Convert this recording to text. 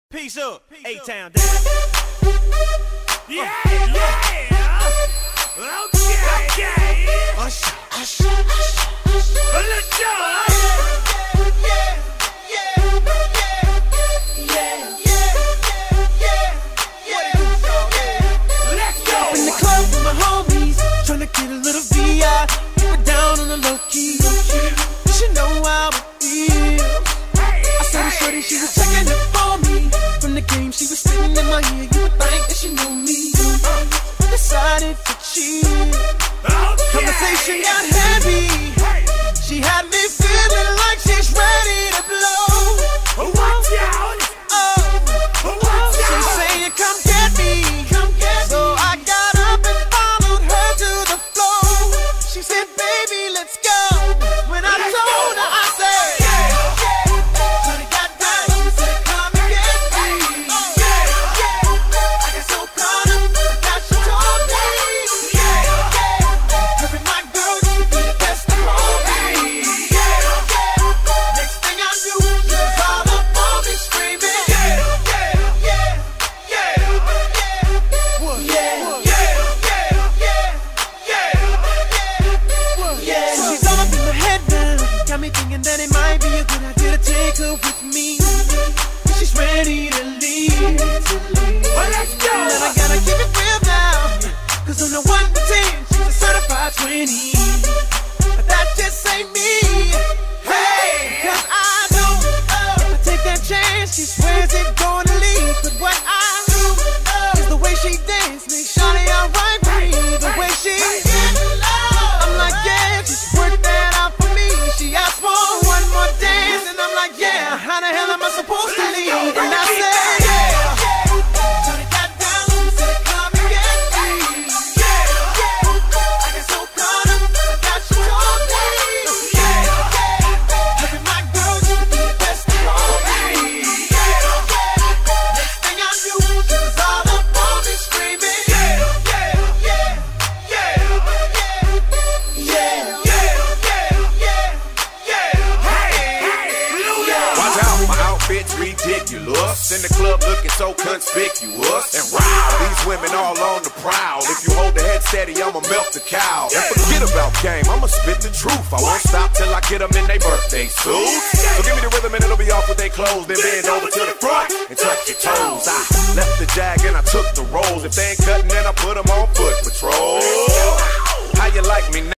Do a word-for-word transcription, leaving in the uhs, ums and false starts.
Peace up, A-Town down. Yeah, yeah. Okay, okay. Usher, usher, usher, usher. Let's go. In the club with my homies, tryna get a little V I, keep it down on the low key. You should know how it feels. I saw the shorty, she was checking it for me. From the game, she was sitting in my ear. You would think that she knew me. I decided to cheat. Conversation got heavy. She had me feeling like she's ready to blow. Watch out. Oh, she's saying, "Come get me." So I got up and followed her to the floor. She said, "Baby, let's go." When I told her, I said, "Shorty got down, said, come and get me." I got so caught up that she told me, "Her and my girl used to be the best of all me." Next thing I knew, she was all up on me screaming, "Yeah, yeah, yeah, yeah, what? Yeah, yeah, yeah, yeah, yeah, yeah." So she's all up in my head now, got me thinking that it might be a good idea to take her with me. She's ready to leave. Well, let's go. And I gotta keep it real now, cause on the one to ten, she's a certified twenty. But that just ain't me. Hey, cause I know if I take that chance, she swears it's gonna leave. But what I do is the way she dance makes shawty alright with me. The way she I'm like, yeah, just work that out for me. She asked for one more dance, and I'm like, yeah, how the hell am I supposed to leave? And I said, yeah. Shorty got down, said, come and get me. I got so caught up that she told me, her and my girl used to be the best of all me. Next thing I knew, she was all up on me screaming, yeah, yeah, yeah, yeah, yeah, yeah, yeah. Watch out, my outfit's ridiculous. In the club looking so conspicuous. And wow, these women all on the prowl. If you hold the head steady, I'ma melt the cow. And forget about game, I'ma spit the truth. I won't stop till I get them in their birthday suits. So give me the rhythm and it'll be off with their clothes. Then bend over to the front and touch your toes. I left the jag and I took the rolls. If they ain't cutting, then I put them on foot patrol. How you like me now?